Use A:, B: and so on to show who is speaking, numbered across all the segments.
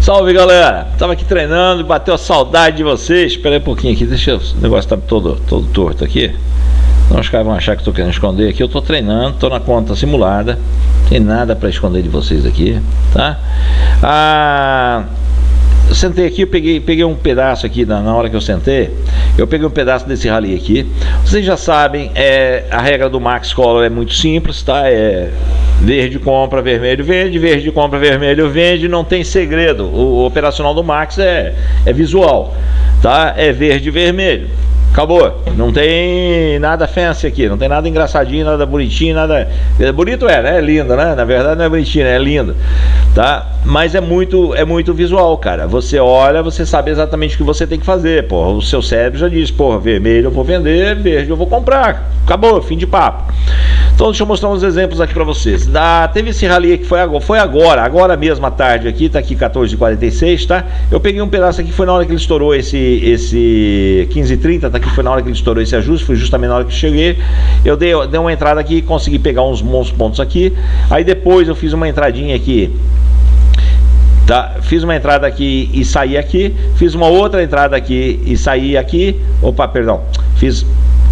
A: Salve, galera! Tava aqui treinando e bateu a saudade de vocês. Espera aí um pouquinho aqui, deixa o negócio tá todo torto aqui. Então os caras vão achar que eu tô querendo esconder aqui. Eu tô treinando, tô na conta simulada. Não tem nada para esconder de vocês aqui, tá? Eu sentei aqui, eu peguei um pedaço aqui na hora que eu sentei. Eu peguei um pedaço desse rally aqui. Vocês já sabem, a regra do Max Color é muito simples, tá? É verde compra, vermelho vende, verde compra, vermelho vende, não tem segredo. O operacional do Max é visual, tá? É verde e vermelho. Acabou, não tem nada fancy aqui, não tem nada engraçadinho, nada bonitinho, nada... Bonito né? É lindo, né? Na verdade não é bonitinho, é lindo, tá? Mas é muito visual, cara. Você olha, você sabe exatamente o que você tem que fazer, porra. O seu cérebro já diz, porra, vermelho eu vou vender, verde eu vou comprar. Acabou, fim de papo. Então deixa eu mostrar uns exemplos aqui pra vocês. Teve esse rally que foi agora mesmo à tarde aqui, tá aqui 14h46, tá? Eu peguei um pedaço aqui, foi na hora que ele estourou esse 15h30, tá aqui, foi na hora que ele estourou esse ajuste, foi justamente na hora que cheguei. Eu dei uma entrada aqui, consegui pegar uns bons pontos aqui. Aí depois eu fiz uma entradinha aqui, tá? Fiz uma entrada aqui e saí aqui. Fiz uma outra entrada aqui e saí aqui. Opa, perdão. Fiz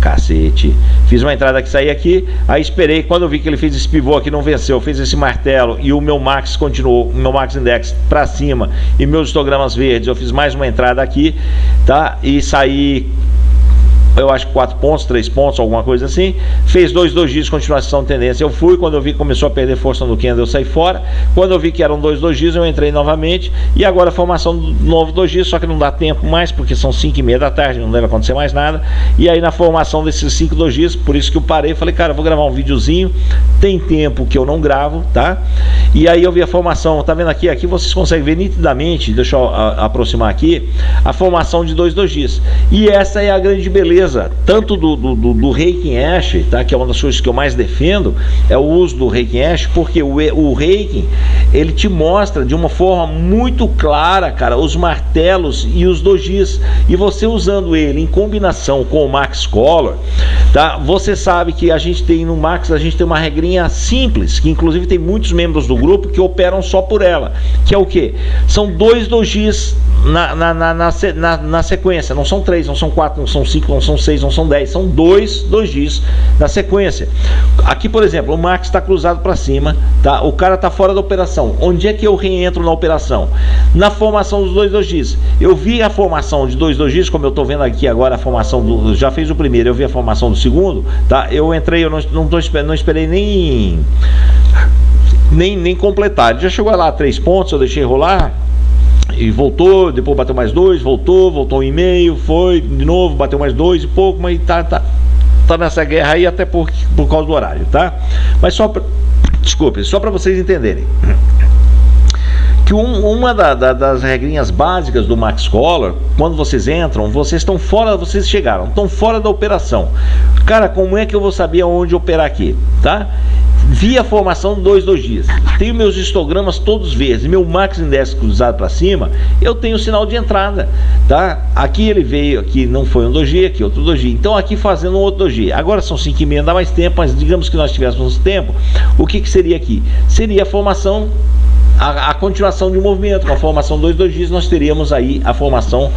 A: uma entrada aqui, saí aqui. Aí esperei, quando eu vi que ele fez esse pivô aqui, não venceu, fez esse martelo e o meu Max continuou, o meu Max Index pra cima e meus histogramas verdes, eu fiz mais uma entrada aqui, tá? E saí, eu acho que 4 pontos, 3 pontos, alguma coisa assim. Fez 2 dojis, continuação de tendência. Eu fui, quando eu vi que começou a perder força no candle, eu saí fora. Quando eu vi que eram 2 dojis, eu entrei novamente. E agora a formação do novo doji, só que não dá tempo mais, porque são 5h30 da tarde, não deve acontecer mais nada. E aí na formação desses 5 dojis, por isso que eu parei, falei, cara, eu vou gravar um videozinho. Tem tempo que eu não gravo, tá? E aí eu vi a formação, tá vendo aqui? Aqui vocês conseguem ver nitidamente, deixa eu aproximar aqui, a formação de 2 dojis. E essa é a grande beleza, tanto do Reikin Ash, tá? Que é uma das coisas que eu mais defendo, é o uso do Reikin Ash, porque o Reikin, ele te mostra de uma forma muito clara, cara, os martelos e os dojis, e você usando ele em combinação com o Max Color, tá? Você sabe que a gente tem no Max, a gente tem uma regrinha simples, que inclusive tem muitos membros do grupo que operam só por ela, que é o que? São 2 dojis na sequência, não são 3, não são 4, não são 5, não são 6, não são 10, são 2 dojis na sequência. Aqui, por exemplo, o Max está cruzado para cima, tá? O cara está fora da operação. Onde é que eu reentro na operação? Na formação dos 2 dojis. Eu vi a formação de 2 dojis, como eu estou vendo aqui agora a formação do... Já fez o primeiro, eu vi a formação do segundo, tá? Eu entrei, eu não esperei nem completar. Ele já chegou lá a 3 pontos, eu deixei rolar e voltou, depois bateu mais 2, voltou 1,5, foi de novo, bateu mais 2 e pouco, mas tá nessa guerra aí até por causa do horário, tá? Mas só para vocês entenderem que uma das regrinhas básicas do Max Color, quando vocês entram, vocês estão fora da operação. Cara, como é que eu vou saber onde operar aqui, tá? Via a formação de 2 dojis, tenho meus histogramas todos verdes, meu Max Index cruzado para cima, eu tenho o sinal de entrada, tá? Aqui ele veio, aqui não foi um doji, aqui outro doji, então aqui fazendo um outro doji. Agora são 5h30, dá mais tempo, mas digamos que nós tivéssemos tempo, o que seria aqui? Seria a formação, a continuação de um movimento. Com a formação 2 dojis, nós teríamos aí a formação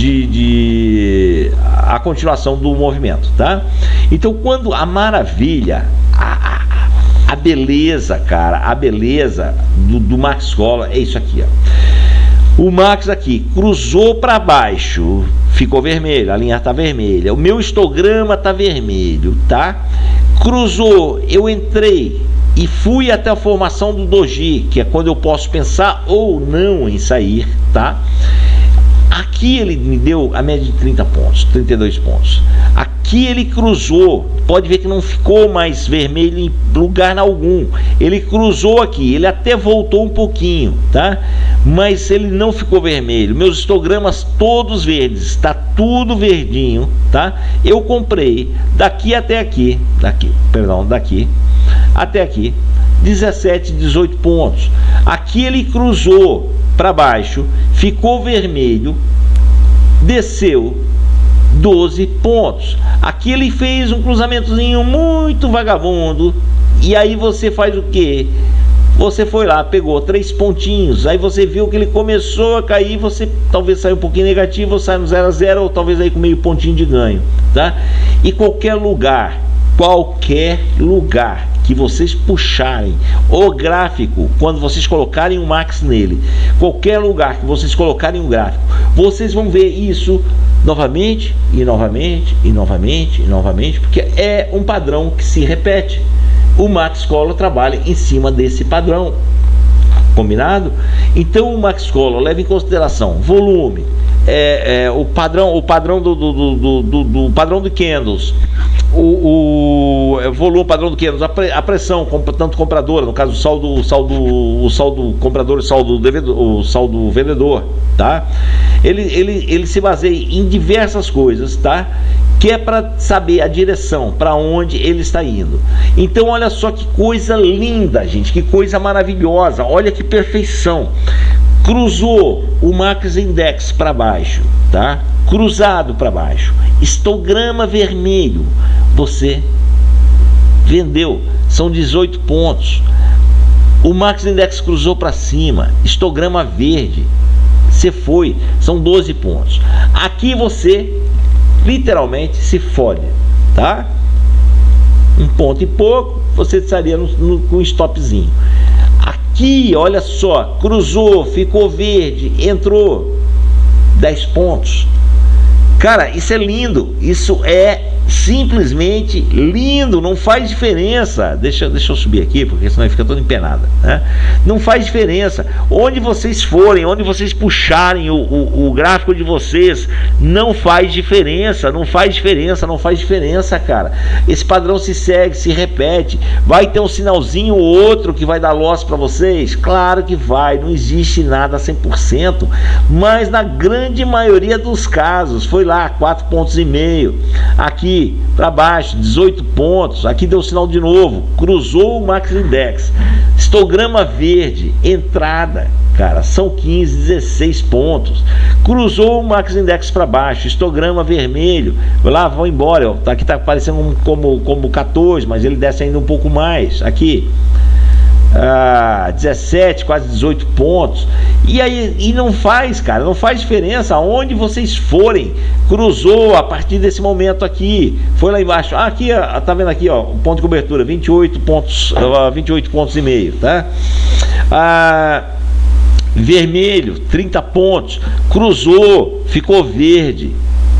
A: a continuação do movimento, tá? Então, quando a maravilha, a beleza, cara, a beleza do Max Color é isso aqui, ó. O Max aqui cruzou para baixo, ficou vermelho, a linha tá vermelha, o meu histograma tá vermelho, tá? Cruzou, eu entrei e fui até a formação do doji, que é quando eu posso pensar ou não em sair, tá? Aqui ele me deu a média de 30 pontos, 32 pontos. Aqui ele cruzou, pode ver que não ficou mais vermelho em lugar algum. Ele cruzou aqui, ele até voltou um pouquinho, tá? Mas ele não ficou vermelho. Meus histogramas todos verdes, está tudo verdinho, tá? Eu comprei daqui até aqui, daqui até aqui, 17, 18 pontos. Aqui ele cruzou para baixo, ficou vermelho, desceu 12 pontos. Aqui ele fez um cruzamentozinho muito vagabundo, e aí você faz o que? Você foi lá, pegou 3 pontinhos, aí você viu que ele começou a cair, você talvez saiu um pouquinho negativo, ou sai no 0 a 0, ou talvez aí com meio pontinho de ganho, tá? E qualquer lugar que vocês puxarem o gráfico, quando vocês colocarem um max nele, qualquer lugar que vocês colocarem um gráfico, vocês vão ver isso novamente e novamente e novamente e novamente, porque é um padrão que se repete. O Max Color trabalha em cima desse padrão, combinado? Então o Max Color leva em consideração volume, o padrão do padrão de candles, o volume, padrão do candles, a pressão, tanto compradora, no caso o saldo comprador e o saldo vendedor, tá? Ele se baseia em diversas coisas, tá? Que é para saber a direção, para onde ele está indo. Então olha só que coisa linda, gente, que coisa maravilhosa, olha que perfeição. Cruzou o Max Index para baixo, tá? Cruzado para baixo, histograma vermelho, você vendeu, são 18 pontos. O Max Index cruzou para cima, histograma verde, você foi, são 12 pontos. Aqui você literalmente se fode, tá? Um ponto e pouco, você estaria com um stopzinho. Aqui, olha só, cruzou, ficou verde, entrou 10 pontos. Cara, isso é lindo, isso é simplesmente lindo, não faz diferença. Deixa eu subir aqui, porque senão fica todo empenado, né? Não faz diferença. Onde vocês forem, onde vocês puxarem o gráfico de vocês, não faz diferença, não faz diferença, não faz diferença, cara. Esse padrão se segue, se repete. Vai ter um sinalzinho ou outro que vai dar loss para vocês? Claro que vai, não existe nada 100%, mas na grande maioria dos casos, foi lá, 4,5 pontos. Aqui para baixo, 18 pontos. Aqui deu sinal de novo, cruzou o Max Index, histograma verde, entrada, cara, são 15, 16 pontos. Cruzou o Max Index para baixo, histograma vermelho, lá, vão embora, ó, aqui tá aparecendo como 14, mas ele desce ainda um pouco mais. Aqui 17, quase 18 pontos. E aí, e não faz, cara, não faz diferença aonde vocês forem. Cruzou a partir desse momento aqui, foi lá embaixo, aqui, tá vendo aqui, ó, o ponto de cobertura, 28 pontos, 28 pontos e meio, tá? Vermelho, 30 pontos, cruzou, ficou verde,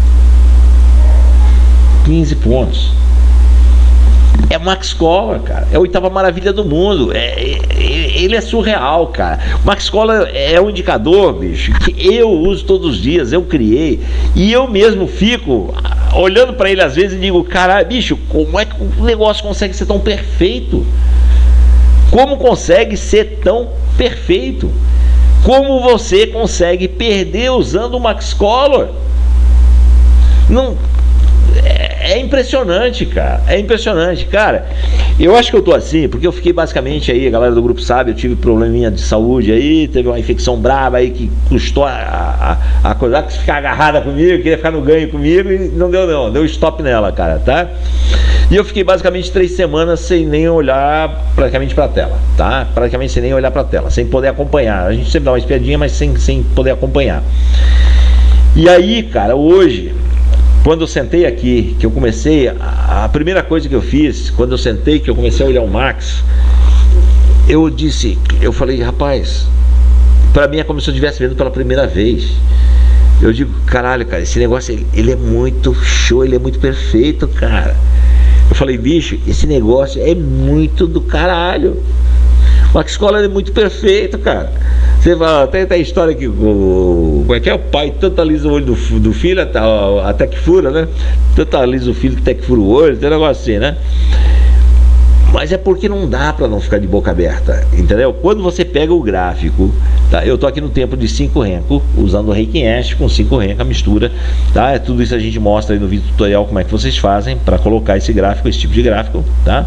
A: 15 pontos. É Max Color, cara, é a 8ª maravilha do mundo, ele é surreal, cara. O Max Color é um indicador, bicho, que eu uso todos os dias, eu criei, e eu mesmo fico olhando para ele às vezes e digo, caralho, bicho, como é que o negócio consegue ser tão perfeito? Como consegue ser tão perfeito? Como você consegue perder usando o Max Color? Não... É impressionante, cara. É impressionante, cara. Eu acho que eu tô assim porque eu fiquei basicamente aí, a galera do grupo sabe, eu tive probleminha de saúde aí, teve uma infecção braba aí que custou a coisa, que ficar agarrada comigo, queria ficar no ganho comigo e não deu não, deu stop nela, cara, tá? E eu fiquei basicamente 3 semanas sem nem olhar praticamente pra tela, tá? Praticamente sem nem olhar pra tela, sem poder acompanhar. A gente sempre dá uma espiadinha, mas sem poder acompanhar. E aí, cara, hoje, quando eu sentei aqui, que eu comecei, a primeira coisa que eu fiz, quando eu sentei, que eu comecei a olhar o Max, eu falei, rapaz, pra mim é como se eu estivesse vendo pela primeira vez. Eu digo, caralho, cara, esse negócio, ele é muito show, ele é muito perfeito, cara. Eu falei, bicho, esse negócio é muito do caralho. O Max Color é muito perfeito, cara. Você vai, tem a história que como é que é? O pai tanto alisa o olho do filho até que fura, né? Tanto alisa o filho até que fura o olho, tem um negócio assim, né? Mas é porque não dá pra não ficar de boca aberta, entendeu? Quando você pega o gráfico, tá? Eu tô aqui no tempo de 5 Renko, usando o Reiki Ash com 5 Renko, a mistura, tá? É tudo isso a gente mostra aí no vídeo tutorial como é que vocês fazem para colocar esse gráfico, esse tipo de gráfico, tá?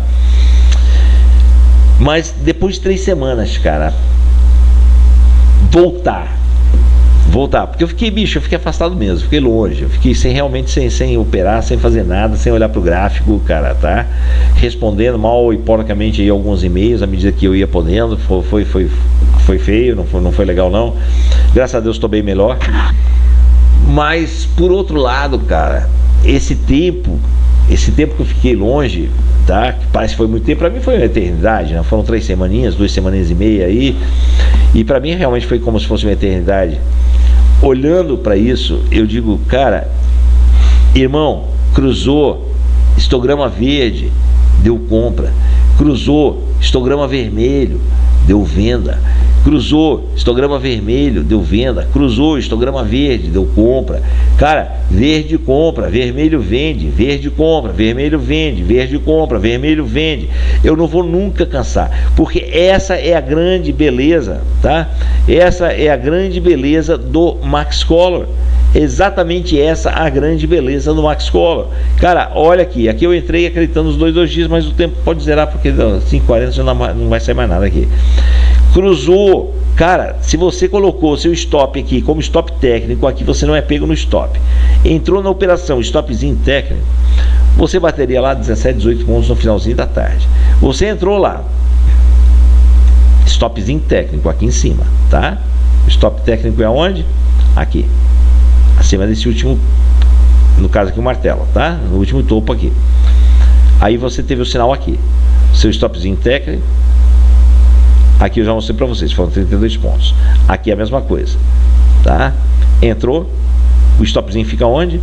A: Mas depois de 3 semanas, cara, voltar voltar, porque eu fiquei afastado mesmo, fiquei longe, eu fiquei realmente sem operar, sem fazer nada, sem olhar pro gráfico, cara, tá? Respondendo mal e porcamente aí alguns e-mails à medida que eu ia podendo, foi feio, não foi legal não. Graças a Deus estou bem melhor. Mas por outro lado, cara, esse tempo que eu fiquei longe, tá? Que parece que foi muito tempo, pra mim foi uma eternidade, né? Foram 3 semaninhas, 2 semaninhas e meia aí, e pra mim realmente foi como se fosse uma eternidade. Olhando para isso, eu digo, cara, irmão, cruzou, histograma verde, deu compra. Cruzou, histograma vermelho, deu venda. Cruzou, histograma vermelho, deu venda. Cruzou, histograma verde, deu compra. Cara, verde compra, vermelho vende, verde compra, vermelho vende, verde compra, vermelho vende. Eu não vou nunca cansar, porque essa é a grande beleza, tá? Essa é a grande beleza do Max Color. Exatamente essa a grande beleza do Max Color. Cara, olha aqui eu entrei acreditando nos 2 dias, mas o tempo pode zerar, porque 5h40 já não vai sair mais nada aqui. Cruzou, cara, se você colocou seu stop aqui como stop técnico, aqui você não é pego no stop. Entrou na operação stopzinho técnico, você bateria lá 17, 18 pontos no finalzinho da tarde. Você entrou lá, stopzinho técnico aqui em cima, tá? Stop técnico é onde? Aqui, acima desse último, no caso aqui o martelo, tá? No último topo aqui. Aí você teve o sinal aqui, seu stopzinho técnico. Aqui eu já mostrei para vocês, foram 32 pontos. Aqui é a mesma coisa, tá? Entrou, o stopzinho fica onde?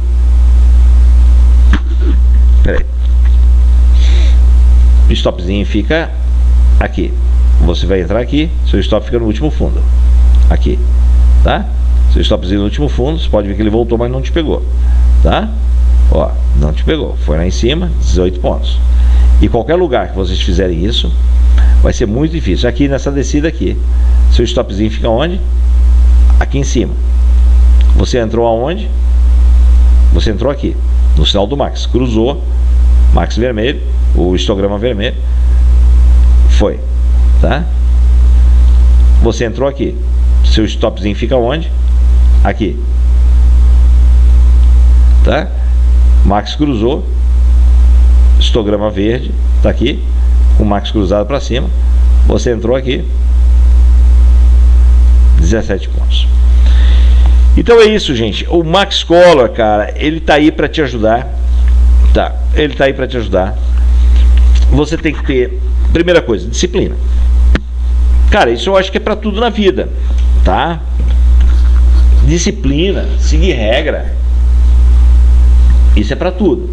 A: Peraí. O stopzinho fica aqui. Você vai entrar aqui, seu stop fica no último fundo. Aqui, tá? Seu stopzinho no último fundo, você pode ver que ele voltou, mas não te pegou, tá? Ó, não te pegou, foi lá em cima, 18 pontos. E qualquer lugar que vocês fizerem isso, vai ser muito difícil. Aqui nessa descida aqui, seu stopzinho fica onde? Aqui em cima. Você entrou aonde? Você entrou aqui, no sinal do Max. Cruzou, Max vermelho, o histograma vermelho. Foi, tá? Você entrou aqui. Seu stopzinho fica onde? Aqui. Tá? Max cruzou, histograma verde, tá aqui. Com o Max cruzado para cima, você entrou aqui, 17 pontos. Então é isso, gente. O Max Color, cara, ele tá aí para te ajudar, tá? Ele tá aí para te ajudar. Você tem que ter, primeira coisa, disciplina. Cara, isso eu acho que é para tudo na vida, tá? Disciplina, seguir regra. Isso é para tudo.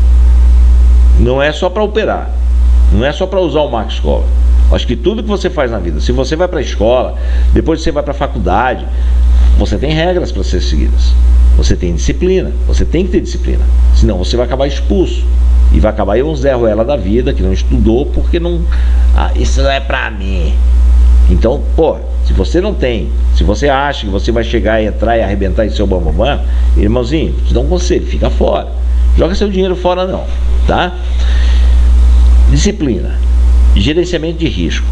A: Não é só para operar. Não é só para usar o Max Color. Acho que tudo que você faz na vida, se você vai para a escola, depois você vai para a faculdade, você tem regras para ser seguidas. Você tem disciplina. Você tem que ter disciplina. Senão você vai acabar expulso. E vai acabar aí um Zé Ruela da vida, que não estudou porque não... Ah, isso não é para mim. Então, pô, se você não tem, se você acha que você vai chegar, entrar e arrebentar em seu bambambam, irmãozinho, te dá um conselho, fica fora. Joga seu dinheiro fora não, tá? Disciplina, gerenciamento de risco,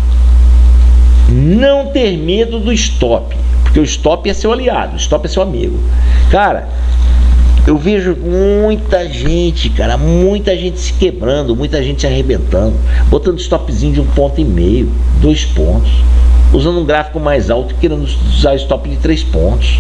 A: não ter medo do stop, porque o stop é seu aliado, o stop é seu amigo. Cara, eu vejo muita gente, cara, muita gente se quebrando, muita gente se arrebentando, botando stopzinho de 1,5 ponto, 2 pontos, usando um gráfico mais alto, querendo usar stop de 3 pontos.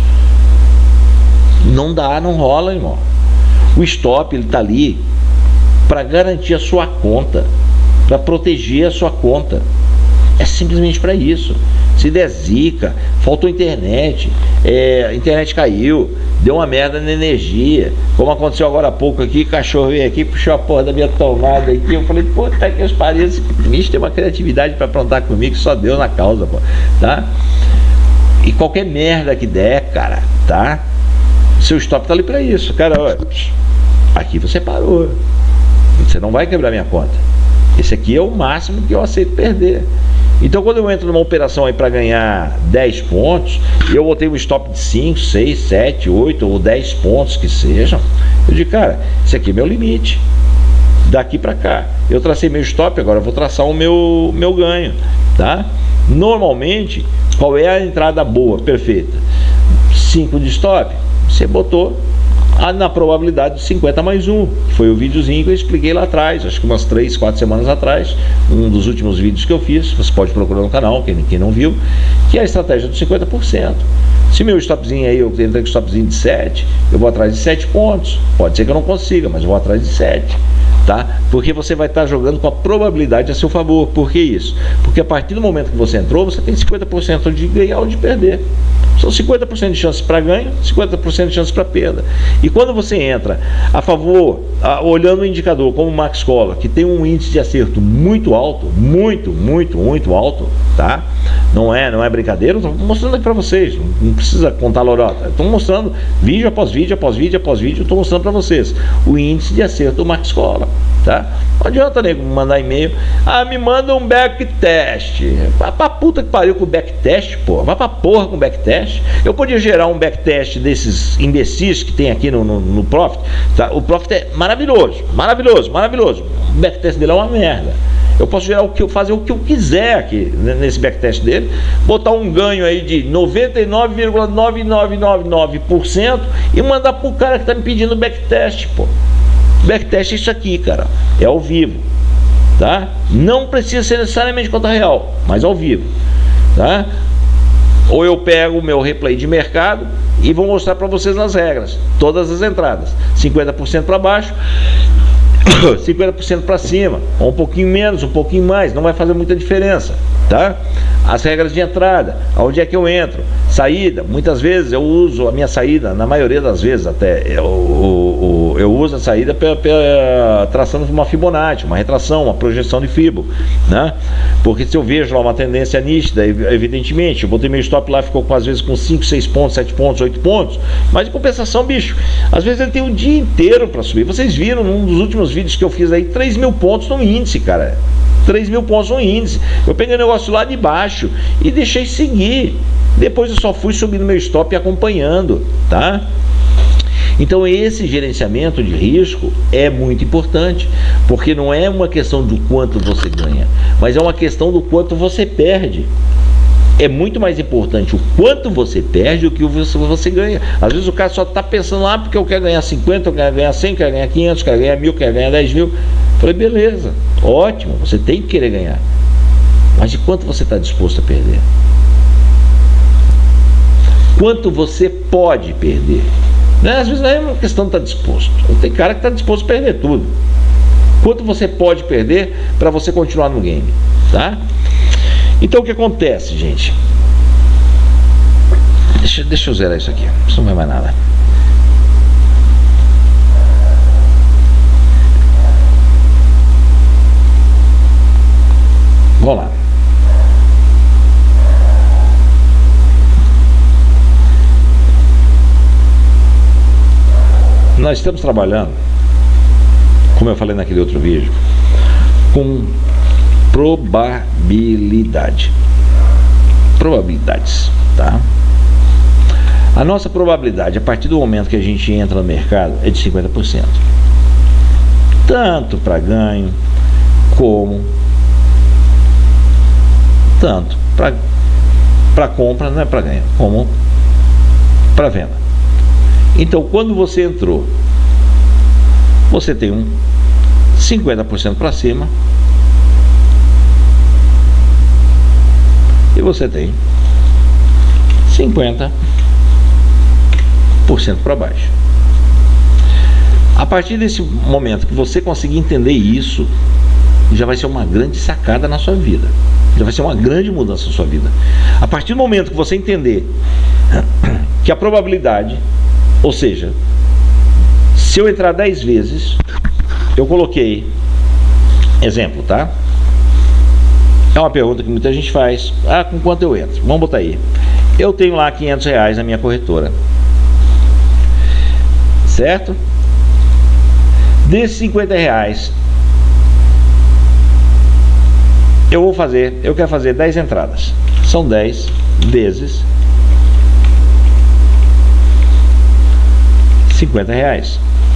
A: Não dá, não rola, irmão. O stop, ele tá ali para garantir a sua conta, para proteger a sua conta. É simplesmente para isso. Se der zica, faltou internet, a internet caiu, deu uma merda na energia, como aconteceu agora há pouco aqui, cachorro veio aqui, puxou a porra da minha tomada aqui, eu falei, pô, tá que os paredes, esse bicho tem uma criatividade para aprontar comigo, que só Deus na causa, pô, tá? E qualquer merda que der, cara, tá? Seu stop tá ali para isso, cara, ó, aqui você parou, você não vai quebrar minha conta, esse aqui é o máximo que eu aceito perder. Então quando eu entro numa operação aí para ganhar 10 pontos, eu botei um stop de 5, 6, 7, 8 ou 10 pontos que sejam, eu digo, cara, esse aqui é meu limite, daqui para cá, eu tracei meu stop, agora eu vou traçar o meu ganho, tá? Normalmente, qual é a entrada boa, perfeita? 5 de stop, você botou na probabilidade de 50 mais 1, que foi o videozinho que eu expliquei lá atrás, acho que umas 3, 4 semanas atrás, um dos últimos vídeos que eu fiz, você pode procurar no canal, quem não viu, que é a estratégia dos 50%. Se meu stopzinho aí, eu entrei com stopzinho de 7, eu vou atrás de 7 pontos, pode ser que eu não consiga, mas eu vou atrás de 7. Tá? Porque você vai estar jogando com a probabilidade a seu favor. Por que isso? Porque a partir do momento que você entrou, você tem 50% de ganhar ou de perder. São 50% de chances para ganho, 50% de chances para perda. E quando você entra a favor, olhando o indicador como o Max Coller, que tem um índice de acerto muito alto, muito alto, tá? Não é brincadeira, estou mostrando aqui para vocês, não precisa contar lorota. Estou mostrando vídeo após vídeo, estou mostrando para vocês o índice de acerto do Max Coller, tá? Não adianta, nego, mandar e-mail, me manda um backtest. Vai pra puta que pariu com o backtest, pô. Vai pra porra com o backtest. Eu podia gerar um backtest desses imbecis que tem aqui no Profit, tá? O Profit é maravilhoso. O backtest dele é uma merda. Eu posso gerar fazer o que eu quiser aqui nesse backtest dele, botar um ganho aí de 99,9999% e mandar pro cara que tá me pedindo backtest, pô. Backtest é isso aqui, cara, é ao vivo, tá? Não precisa ser necessariamente conta real, mas ao vivo, tá? Ou eu pego o meu replay de mercado e vou mostrar para vocês as regras, todas as entradas, 50% para baixo, 50% para cima, ou um pouquinho menos, um pouquinho mais, não vai fazer muita diferença, tá? As regras de entrada, aonde é que eu entro, saída, muitas vezes eu uso a minha saída, na maioria das vezes até, eu uso a saída traçando uma Fibonacci, uma retração, uma projeção de Fibo, né? Porque se eu vejo lá uma tendência nítida, evidentemente, eu botei meu stop lá, ficou às vezes com 5, 6 pontos, 7 pontos, 8 pontos, mas em compensação, bicho, às vezes ele tem o dia inteiro para subir. Vocês viram num dos últimos vídeos que eu fiz aí, 3 mil pontos no índice, cara. 3 mil pontos no índice. Eu peguei o negócio lá de baixo e deixei seguir. Depois eu só fui subindo meu stop e acompanhando, tá? Então esse gerenciamento de risco é muito importante, porque não é uma questão do quanto você ganha, mas é uma questão do quanto você perde. É muito mais importante o quanto você perde do que o que você ganha. Às vezes o cara só está pensando, porque eu quero ganhar 50, eu quero ganhar 100, eu quero ganhar 500, eu quero ganhar 1000, eu quero ganhar 10 mil. Eu falei, beleza, ótimo, você tem que querer ganhar. Mas de quanto você está disposto a perder? Quanto você pode perder? Né? Às vezes não é uma questão de estar disposto. Tem cara que está disposto a perder tudo. Quanto você pode perder para você continuar no game, tá? Então o que acontece, gente? Deixa eu zerar isso aqui, isso não vai mais nada. Vamos lá. Nós estamos trabalhando, como eu falei naquele outro vídeo, com probabilidades, tá? A nossa probabilidade, a partir do momento que a gente entra no mercado, é de 50%. Tanto para ganho, como tanto para compra, não é para ganho, como para venda. Então, quando você entrou, você tem um 50% para cima e você tem 50% para baixo. A partir desse momento que você conseguir entender isso, já vai ser uma grande sacada na sua vida, já vai ser uma grande mudança na sua vida. A partir do momento que você entender que a probabilidade, ou seja, se eu entrar 10 vezes, eu coloquei exemplo, tá? É uma pergunta que muita gente faz. Com quanto eu entro? Vamos botar aí. Eu tenho lá R$500 na minha corretora, certo? Desses R$50, eu quero fazer 10 entradas. São 10 vezes R$50.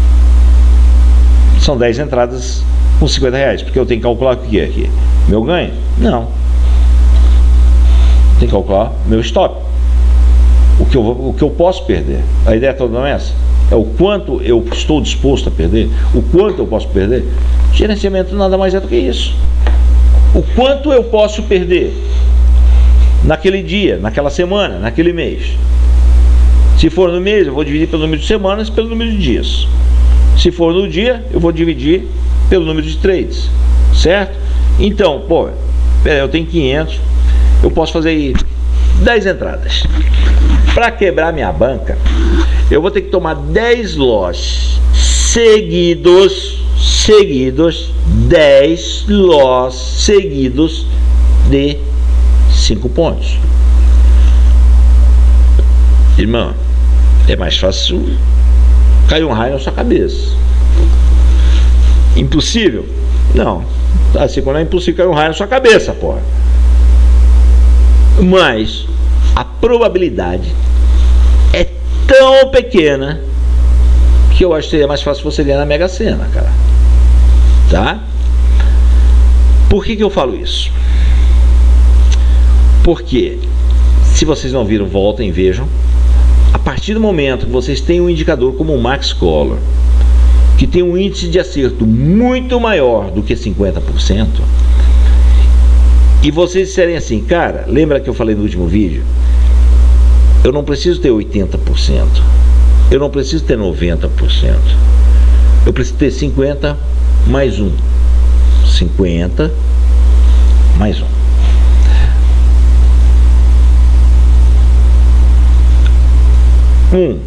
A: São 10 entradas com R$50, porque eu tenho que calcular o que é aqui? Meu ganho? Não. Tem que calcular meu stop. o que eu posso perder. A ideia toda não é essa. É o quanto eu estou disposto a perder, o quanto eu posso perder. Gerenciamento nada mais é do que isso. O quanto eu posso perder naquele dia, naquela semana, naquele mês. Se for no mês, eu vou dividir pelo número de semanas, pelo número de dias. Se for no dia, eu vou dividir pelo número de trades, certo? Então, pô, eu tenho 500, eu posso fazer aí 10 entradas. Para quebrar minha banca, eu vou ter que tomar 10 loss seguidos, 10 loss seguidos de 5 pontos. Irmão, é mais fácil cair um raio na sua cabeça. Impossível? Não. Assim, quando é impossível cair um raio na sua cabeça, porra. Mas a probabilidade é tão pequena que eu acho que seria mais fácil você ganhar na Mega Sena, cara. Tá? Por que eu falo isso? Porque, se vocês não viram, voltem e vejam. A partir do momento que vocês têm um indicador como o Max Color, que tem um índice de acerto muito maior do que 50%, e vocês disserem assim, cara, lembra que eu falei no último vídeo? Eu não preciso ter 80%, eu não preciso ter 90%, eu preciso ter 50 mais 1, 50 mais 1. 1,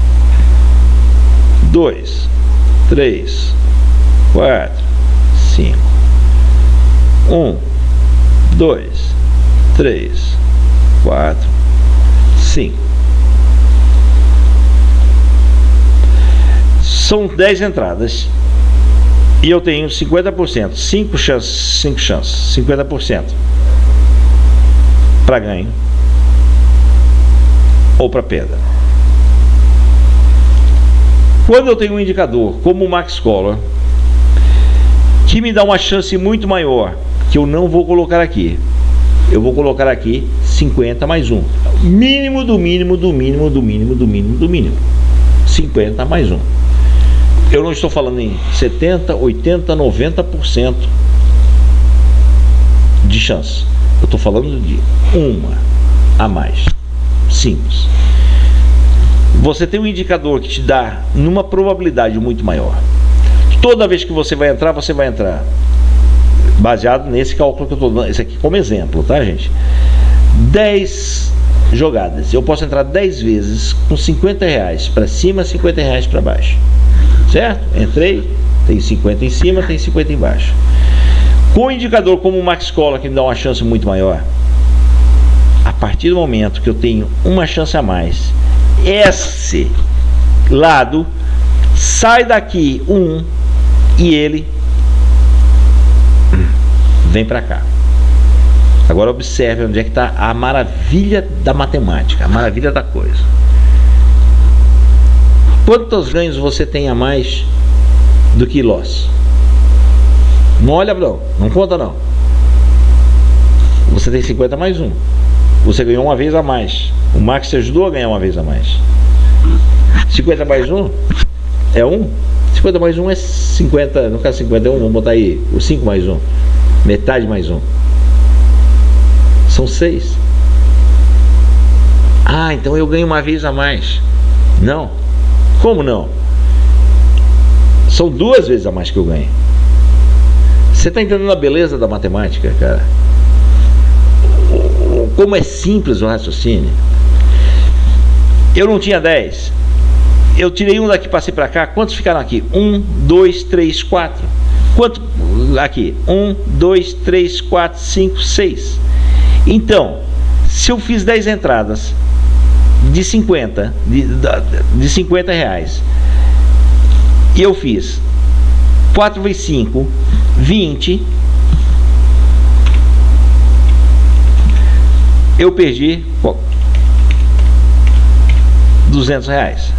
A: 2, 3, 4, 5. 1, 2, 3, 4, 5. São 10 entradas e eu tenho 50%, 5 chances, 50% para ganho ou para perda. Quando eu tenho um indicador como o Max Color, que me dá uma chance muito maior, que eu não vou colocar aqui, eu vou colocar aqui 50 mais 1, mínimo do mínimo do mínimo do mínimo do mínimo do mínimo, 50 mais 1. Eu não estou falando em 70, 80, 90% de chance, eu estou falando de uma a mais. Simples. Você tem um indicador que te dá numa probabilidade muito maior. Toda vez que você vai entrar baseado nesse cálculo que eu estou dando, esse aqui como exemplo, tá, gente? 10 jogadas, eu posso entrar 10 vezes com 50 reais para cima, 50 reais para baixo, certo? Entrei, tem 50 em cima, tem 50 embaixo. Com um indicador como o Max Color, que me dá uma chance muito maior, a partir do momento que eu tenho uma chance a mais, esse lado sai daqui e ele vem para cá. Agora observe onde é que está a maravilha da matemática, a maravilha da coisa. Quantos ganhos você tem a mais do que loss? Não olha, não conta não. Você tem 50 mais 1. Você ganhou uma vez a mais. O Max te ajudou a ganhar uma vez a mais. 50 mais 1 é 1. 50 mais 1 é 50. No caso 51, vamos botar aí o 5 mais 1. Metade mais 1. São 6. Ah, então eu ganho uma vez a mais. Não. Como não? São 2 vezes a mais que eu ganho. Você está entendendo a beleza da matemática, cara? Como é simples o raciocínio. Eu não tinha 10. Eu tirei um daqui, passei para cá. Quantos ficaram aqui? 1, 2, 3, 4. Quanto aqui? 1, 2, 3, 4, 5, 6. Então, se eu fiz 10 entradas de 50 reais e eu fiz 4 vezes 5, 20, eu perdi 200 reais.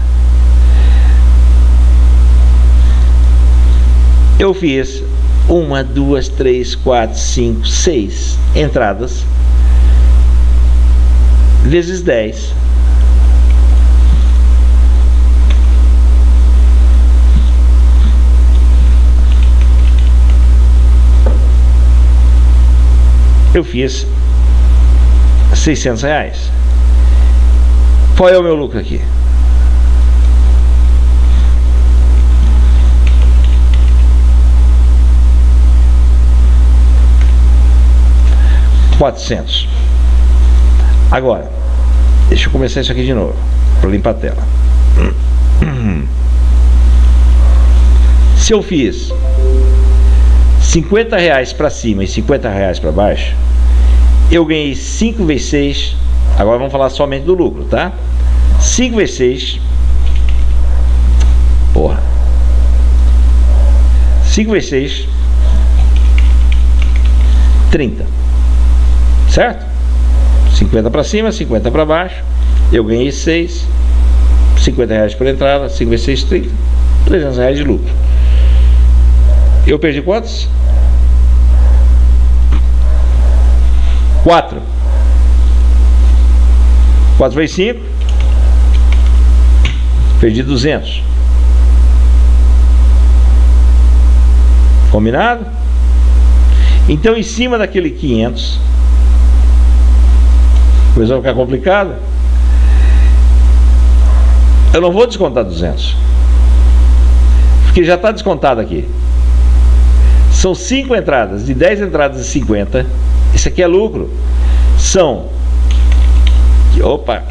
A: Eu fiz 1, 2, 3, 4, 5, 6 entradas vezes 10. eu fiz R$600. Qual é o meu lucro aqui? R$400. Agora, deixa eu começar isso aqui de novo, para limpar a tela. Se eu fiz R$50 para cima e R$50 para baixo, eu ganhei 5 vezes 6. Agora vamos falar somente do lucro, tá? 5 vezes 6. Porra. 5 vezes 6. 30. Certo? 50 para cima, 50 para baixo. Eu ganhei 6. R$50 por entrada. 5 vezes 6, 30. R$300 de lucro. Eu perdi quantos? 4. 4 vezes 5. Perdi 200. Combinado? Então, em cima daquele 500, a coisa vai ficar complicada. Eu não vou descontar 200, porque já está descontado aqui. São 5 entradas, de 10 entradas e 50. Isso aqui é lucro. São... Opa!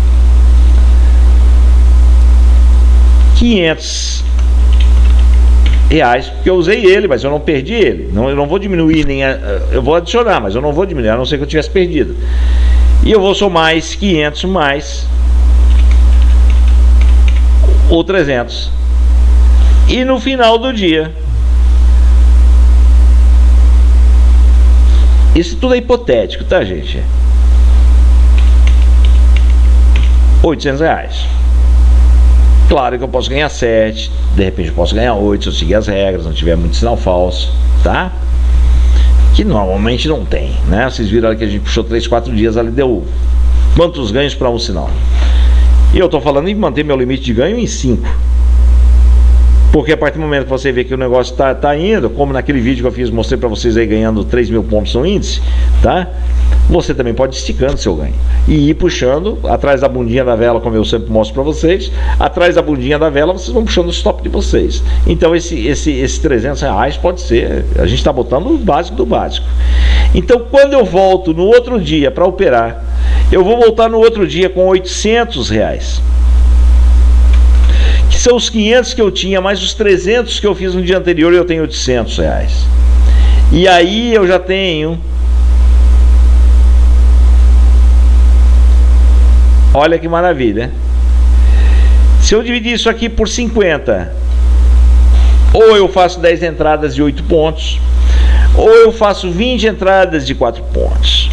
A: R$500, porque eu usei ele, mas eu não perdi ele. Não, eu não vou diminuir nem eu vou adicionar, mas eu não vou diminuir, a não ser que eu tivesse perdido. E eu vou somar mais 500 mais ou 300. E no final do dia, isso tudo é hipotético, tá, gente? R$800. Claro que eu posso ganhar 7, de repente eu posso ganhar 8 se eu seguir as regras, não tiver muito sinal falso, tá? Que normalmente não tem, né? Vocês viram ali que a gente puxou 3, 4 dias, ali deu quantos ganhos para um sinal? E eu tô falando em manter meu limite de ganho em 5. Porque a partir do momento que você vê que o negócio tá indo, como naquele vídeo que eu fiz, mostrei para vocês aí ganhando 3.000 pontos no índice, tá? Você também pode ir esticando seu ganho e ir puxando atrás da bundinha da vela, como eu sempre mostro para vocês. Atrás da bundinha da vela, vocês vão puxando o stop de vocês. Então esse R$300 pode ser, a gente está botando o básico do básico. Então quando eu volto no outro dia para operar, eu vou voltar no outro dia com R$800. Que são os 500 que eu tinha, mais os 300 que eu fiz no dia anterior, eu tenho R$800. E aí eu já tenho... Olha que maravilha. Se eu dividir isso aqui por 50, ou eu faço 10 entradas de 8 pontos, ou eu faço 20 entradas de 4 pontos.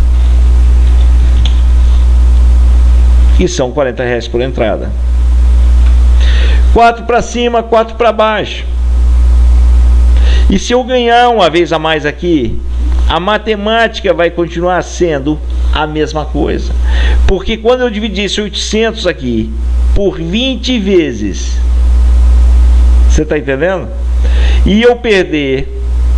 A: Que são R$40 por entrada. 4 para cima, 4 para baixo. E se eu ganhar uma vez a mais aqui, a matemática vai continuar sendo a mesma coisa. Porque quando eu dividir esse 800 aqui por 20 vezes, você está entendendo? E eu perder,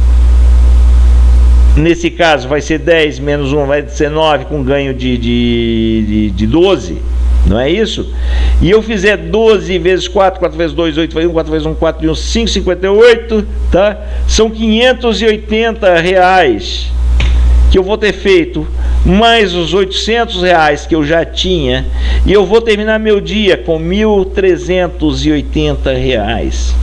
A: nesse caso vai ser 10 menos 1, vai ser 9, com ganho de 12, não é isso? E eu fizer 12 vezes 4, 4 vezes 2, 8 vezes 1, 4 vezes 1, 4 e 1, 5, 58, tá? São R$580 que eu vou ter feito, mais os R$800 que eu já tinha, e eu vou terminar meu dia com R$1.380.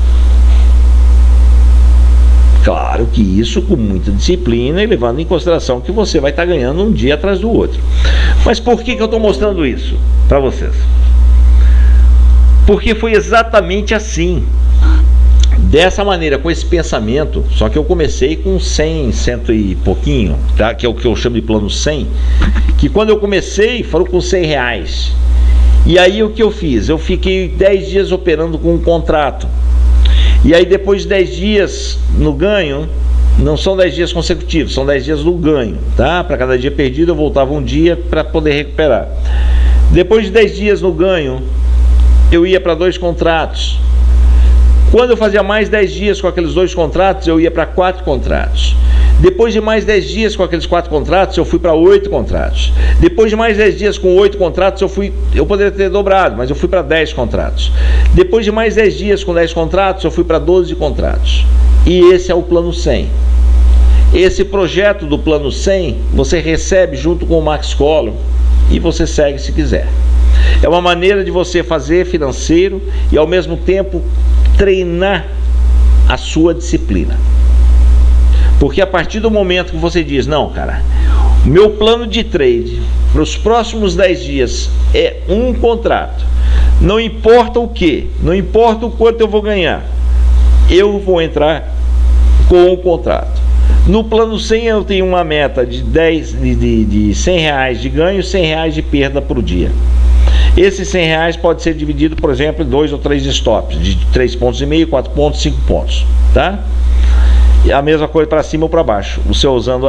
A: Claro que isso com muita disciplina e levando em consideração que você vai estar ganhando um dia atrás do outro. Mas por que eu estou mostrando isso para vocês? Porque foi exatamente assim, dessa maneira, com esse pensamento. Só que eu comecei com 100, 100 e pouquinho, tá? Que é o que eu chamo de plano 100, que quando eu comecei foram com R$100. E aí o que eu fiz? Eu fiquei 10 dias operando com um contrato. E aí depois de 10 dias no ganho, não são 10 dias consecutivos, são 10 dias no ganho, tá? Para cada dia perdido eu voltava um dia para poder recuperar. Depois de 10 dias no ganho, eu ia para 2 contratos. Quando eu fazia mais 10 dias com aqueles 2 contratos, eu ia para 4 contratos. Depois de mais 10 dias com aqueles 4 contratos, eu fui para 8 contratos. Depois de mais 10 dias com 8 contratos, eu poderia ter dobrado, mas eu fui para 10 contratos. Depois de mais 10 dias com 10 contratos, eu fui para 12 contratos. E esse é o plano 100. Esse projeto do plano 100, você recebe junto com o Max Scholar e você segue se quiser. É uma maneira de você fazer financeiro e ao mesmo tempo treinar a sua disciplina. Porque a partir do momento que você diz, não, cara, meu plano de trade para os próximos 10 dias é um contrato, não importa o que, não importa o quanto eu vou ganhar, eu vou entrar com o contrato. No plano 100 eu tenho uma meta de R$100 de ganho, R$100 de perda por dia. Esses R$100 pode ser dividido, por exemplo, em 2 ou 3 stops, de 3,5 pontos, 4 pontos, 5 pontos, tá? E a mesma coisa para cima ou para baixo, você usando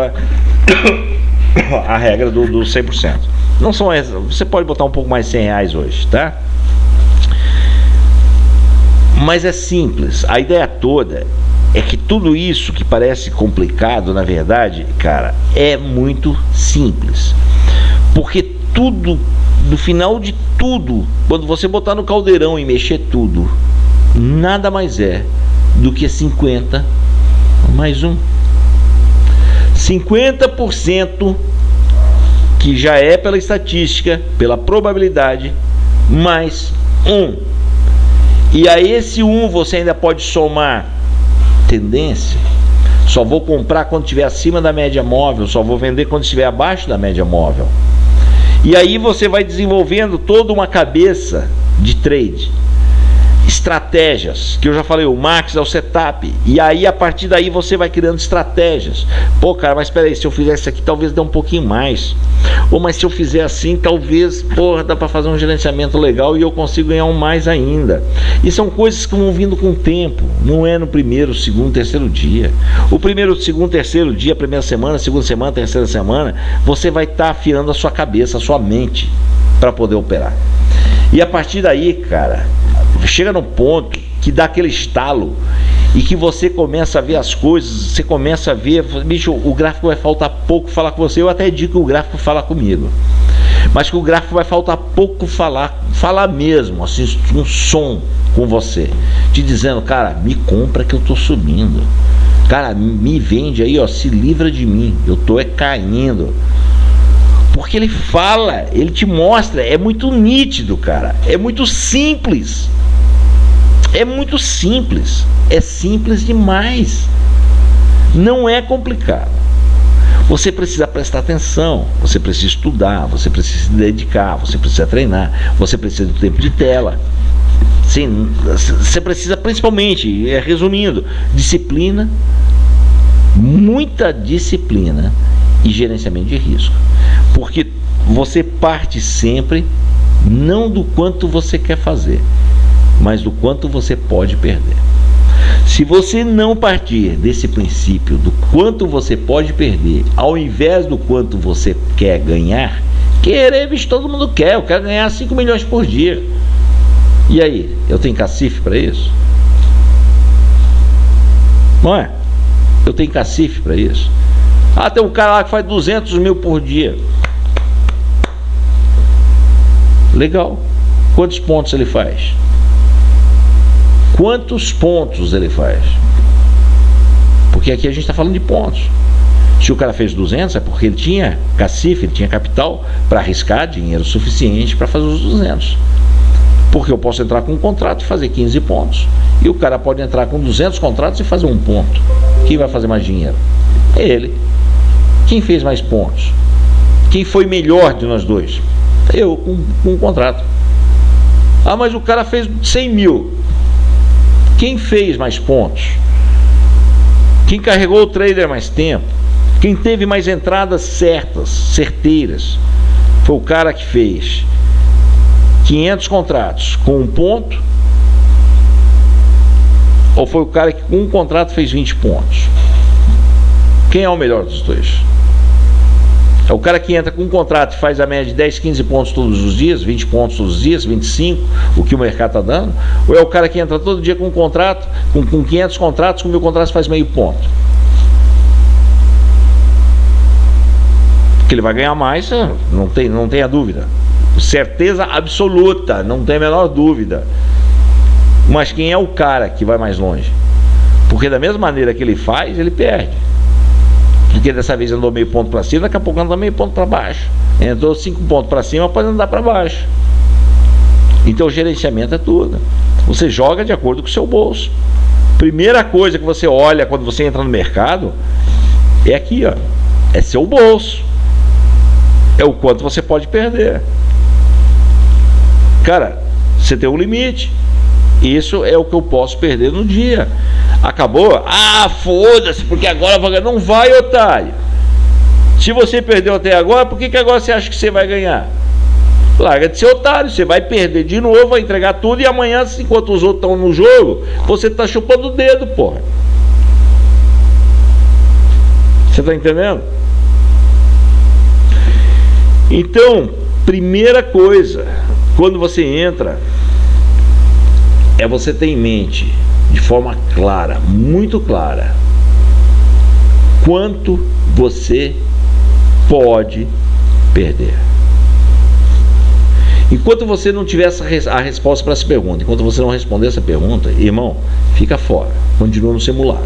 A: a regra do 100%. Não são, você pode botar um pouco mais de R$100 hoje, tá? Mas é simples, a ideia toda é que tudo isso que parece complicado, na verdade, cara, é muito simples. Porque tudo, no final de tudo, quando você botar no caldeirão e mexer tudo, nada mais é do que 50 mais 1. 50% que já é pela estatística, pela probabilidade, mais 1. E a esse 1 você ainda pode somar tendência. Só vou comprar quando estiver acima da média móvel, só vou vender quando estiver abaixo da média móvel. E aí você vai desenvolvendo toda uma cabeça de trade, estratégias, que eu já falei, o Max é o setup, e aí a partir daí você vai criando estratégias. Pô, cara, mas espera aí, se eu fizer isso aqui talvez dê um pouquinho mais, ou mas se eu fizer assim talvez, porra, dá para fazer um gerenciamento legal e eu consigo ganhar um mais ainda. E são coisas que vão vindo com o tempo, não é no primeiro, segundo, terceiro dia. O primeiro, segundo, terceiro dia, primeira semana, segunda semana, terceira semana, você vai estar afiando a sua cabeça, a sua mente para poder operar. E a partir daí, cara, chega num ponto que dá aquele estalo e que você começa a ver as coisas, você começa a ver, bicho, o gráfico vai faltar pouco falar com você. Eu até digo que o gráfico fala comigo, mas que o gráfico vai faltar pouco falar mesmo, assim, um som com você, te dizendo, cara, me compra que eu tô subindo, cara, me vende aí, ó, se livra de mim, eu tô caindo. Porque ele fala, ele te mostra, é muito nítido, cara, é muito simples. É muito simples, é simples demais, não é complicado. Você precisa prestar atenção, você precisa estudar, você precisa se dedicar, você precisa treinar, você precisa do tempo de tela. Sim, você precisa principalmente, resumindo, disciplina, muita disciplina e gerenciamento de risco. Porque você parte sempre não do quanto você quer fazer, mas do quanto você pode perder. Se você não partir desse princípio do quanto você pode perder, ao invés do quanto você quer ganhar, querer, bicho, todo mundo quer, eu quero ganhar 5 milhões por dia. E aí, eu tenho cacife para isso? Não é? Eu tenho cacife para isso? Ah, tem um cara lá que faz 200 mil por dia. Legal. Quantos pontos ele faz? Quantos pontos ele faz? Porque aqui a gente está falando de pontos. Se o cara fez 200 é porque ele tinha cacife, ele tinha capital para arriscar dinheiro suficiente para fazer os 200. Porque eu posso entrar com um contrato e fazer 15 pontos. E o cara pode entrar com 200 contratos e fazer 1 ponto. Quem vai fazer mais dinheiro? É ele. Quem fez mais pontos? Quem foi melhor de nós dois? Eu, com um contrato. Ah, mas o cara fez 100 mil. Quem fez mais pontos? Quem carregou o trader mais tempo? Quem teve mais entradas certeiras? Foi o cara que fez 500 contratos com 1 ponto? Ou foi o cara que com um contrato fez 20 pontos? Quem é o melhor dos dois? É o cara que entra com um contrato e faz a média de 10, 15 pontos todos os dias, 20 pontos todos os dias, 25, o que o mercado está dando? Ou é o cara que entra todo dia com um contrato, com 500 contratos, com 1000 contratos faz meio ponto? que ele vai ganhar mais, não tenha dúvida. Certeza absoluta, não tem a menor dúvida. Mas quem é o cara que vai mais longe? Porque da mesma maneira que ele faz, ele perde. Porque dessa vez andou meio ponto para cima, daqui a pouco andou meio ponto para baixo. Entrou 5 pontos para cima, pode andar para baixo. Então o gerenciamento é tudo. Você joga de acordo com o seu bolso. Primeira coisa que você olha quando você entra no mercado é aqui, ó. É seu bolso. É o quanto você pode perder. Cara, você tem um limite. Isso é o que eu posso perder no dia. Acabou? Ah, foda-se, porque agora vai ganhar. Não vai, otário. Se você perdeu até agora, por que agora você acha que você vai ganhar? Larga de ser otário, você vai perder de novo, vai entregar tudo, e amanhã, enquanto os outros estão no jogo, você está chupando o dedo, porra. Você está entendendo? Então, primeira coisa, quando você entra, é você ter em mente, de forma clara, muito clara, quanto você pode perder. Enquanto você não tiver a resposta para essa pergunta, enquanto você não responder essa pergunta, irmão, fica fora, continua no simulado.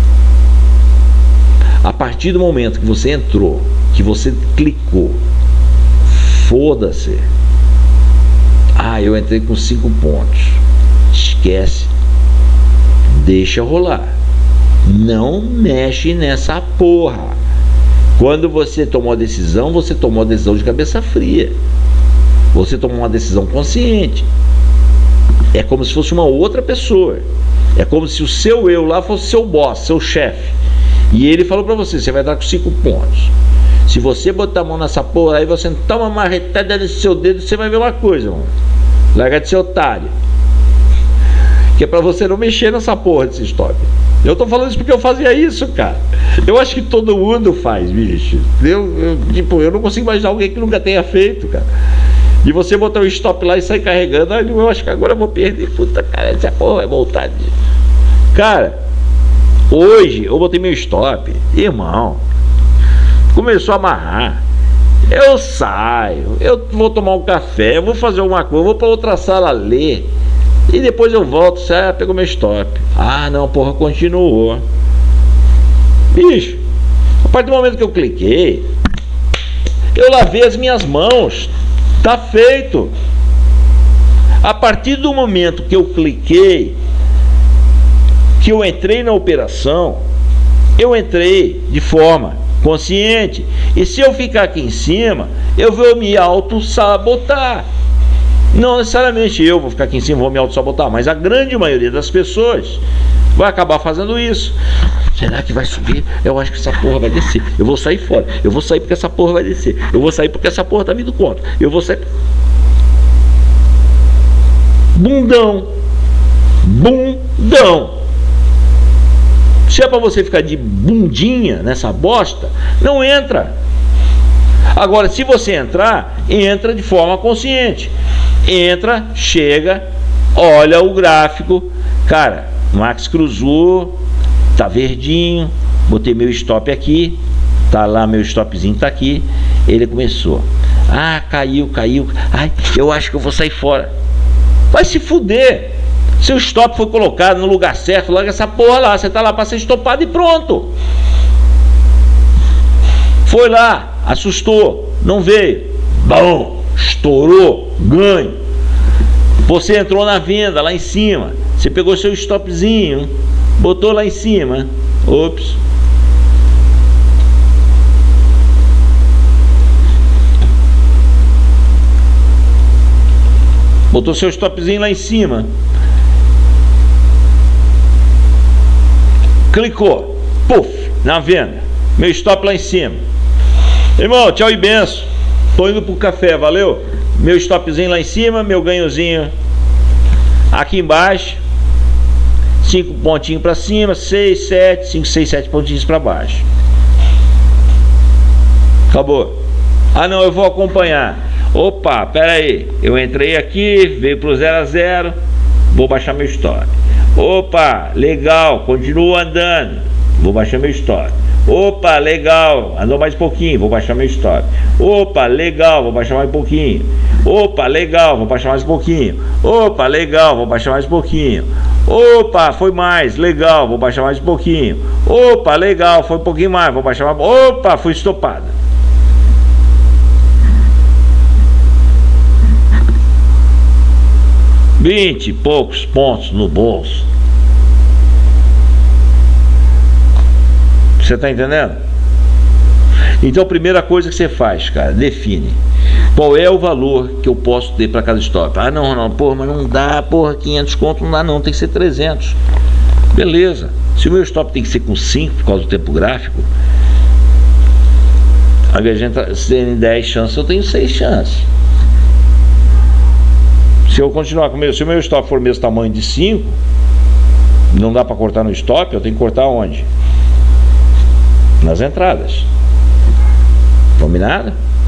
A: A partir do momento que você entrou, que você clicou, foda-se. Ah, eu entrei com 5 pontos. Esquece. Deixa rolar. Não mexe nessa porra. Quando você tomou a decisão, você tomou a decisão de cabeça fria. Você tomou uma decisão consciente. É como se fosse uma outra pessoa. É como se o seu eu lá fosse seu boss, seu chefe. E ele falou pra você, você vai dar com 5 pontos. Se você botar a mão nessa porra, aí você toma uma marretada no seu dedo, você vai ver uma coisa, mano. Larga de ser otário. Que é pra você não mexer nessa porra desse stop. Eu tô falando isso porque eu fazia isso, cara. Eu acho que todo mundo faz, bicho. Eu não consigo imaginar alguém que nunca tenha feito, cara. E você botar o stop lá e sair carregando, aí eu acho que agora eu vou perder. Puta, cara, essa porra vai voltar. Cara, hoje eu botei meu stop, irmão. Começou a amarrar. Eu saio, eu vou tomar um café, eu vou fazer alguma coisa, eu vou pra outra sala ler. E depois eu volto, sai, pegou meu stop. Ah, não, porra, continuou. Bicho, a partir do momento que eu cliquei, eu lavei as minhas mãos. Tá feito. A partir do momento que eu cliquei, que eu entrei na operação, eu entrei de forma consciente. E se eu ficar aqui em cima, eu vou me auto-sabotar. Não necessariamente eu vou ficar aqui em cima e vou me auto-sabotar, mas a grande maioria das pessoas vai acabar fazendo isso. Será que vai subir? Eu acho que essa porra vai descer. Eu vou sair fora. Eu vou sair porque essa porra vai descer. Eu vou sair porque essa porra tá vindo contra. Eu vou sair. Bundão. Bundão. Se é pra você ficar de bundinha nessa bosta, não entra. Agora, se você entrar, entra de forma consciente. Entra, chega, olha o gráfico. Cara, Max cruzou, tá verdinho, botei meu stop aqui, tá lá, meu stopzinho tá aqui. Ele começou. Ah, caiu. Ai, eu acho que eu vou sair fora. Vai se fuder. Seu stop foi colocado no lugar certo, larga essa porra lá. Você tá lá pra ser estopado e pronto. Foi lá, assustou, não veio. Bom, estourou, ganho. Você entrou na venda lá em cima. Você pegou seu stopzinho, botou lá em cima. Ops. Botou seu stopzinho lá em cima. Clicou. Puf, na venda. Meu stop lá em cima. Irmão, tchau e benção. Tô indo pro café, valeu? Meu stopzinho lá em cima, meu ganhozinho aqui embaixo. 5 pontinhos para cima, 6, 7, 5, 6, 7 pontinhos para baixo. Acabou. Ah não, eu vou acompanhar. Opa, pera aí. Eu entrei aqui, veio pro 0 a 0. Vou baixar meu stop. Opa, legal, continuo andando. Vou baixar meu stop. Opa, legal, andou mais um pouquinho, vou baixar meu stop. Opa, legal, vou baixar mais um pouquinho. Opa, legal, vou baixar mais um pouquinho. Opa, legal, vou baixar mais um pouquinho. Opa, foi mais, legal, vou baixar mais um pouquinho. Opa, legal, foi um pouquinho mais, vou baixar mais. Opa, fui estopado. Vinte e poucos pontos no bolso. Você tá entendendo? Então a primeira coisa que você faz, cara, define qual é o valor que eu posso ter para cada stop. Ah, não, Ronaldo, porra, mas não dá, porra, 500 conto não dá não, tem que ser 300. Beleza. Se o meu stop tem que ser com 5 por causa do tempo gráfico, ao invés de ter 10 chances, eu tenho 6 chances. Se eu continuar com o meu, se o meu stop for mesmo tamanho de 5, não dá para cortar no stop, eu tenho que cortar onde? Nas entradas. Combinado?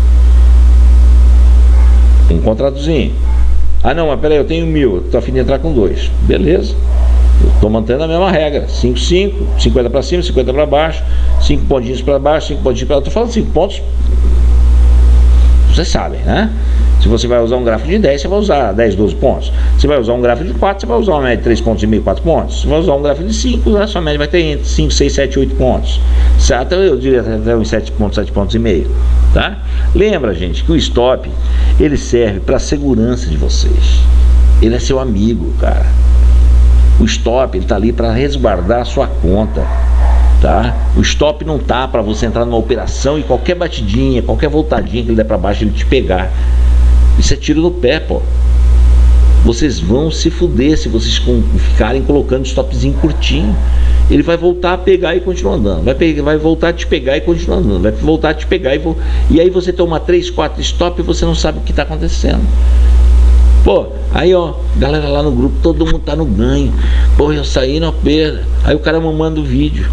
A: Um contratozinho. Ah não, mas peraí, eu tenho 1000, eu tô a fim de entrar com 2. Beleza. Eu tô mantendo a mesma regra. 5, 5, 50 para cima, 50 para baixo, 5 pontinhos para baixo, 5 pontinhos para baixo. Tô falando 5 pontos. Vocês sabem, né? Se você vai usar um gráfico de 10, você vai usar 10, 12 pontos. Se vai usar um gráfico de 4, você vai usar uma média de 3 pontos e meio, 4 pontos. Se vai usar um gráfico de 5, a sua média vai ter entre 5, 6, 7, 8 pontos. Certo? Eu diria até uns 7 pontos, 7 pontos e meio. Tá? Lembra, gente, que o stop, ele serve para a segurança de vocês. Ele é seu amigo, cara. O stop, ele tá ali para resguardar a sua conta. Tá? O stop não tá para você entrar numa operação e qualquer batidinha, qualquer voltadinha que ele der para baixo, ele te pegar. Isso é tiro no pé, pô. Vocês vão se fuder se vocês ficarem colocando stopzinho curtinho. Ele vai voltar a pegar e continuar andando. Vai voltar a te pegar e continuar andando. Vai voltar a te pegar e aí você toma 3, 4 stop e você não sabe o que está acontecendo. Pô, aí ó, galera lá no grupo, todo mundo tá no ganho. Pô, eu saí na perda. Aí o cara me manda o vídeo.